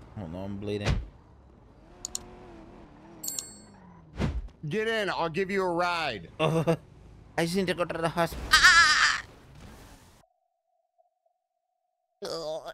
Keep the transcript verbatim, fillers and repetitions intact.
Hold on, I'm bleeding. Get in. I'll give you a ride. Oh, I just need to go to the hospital. Ah!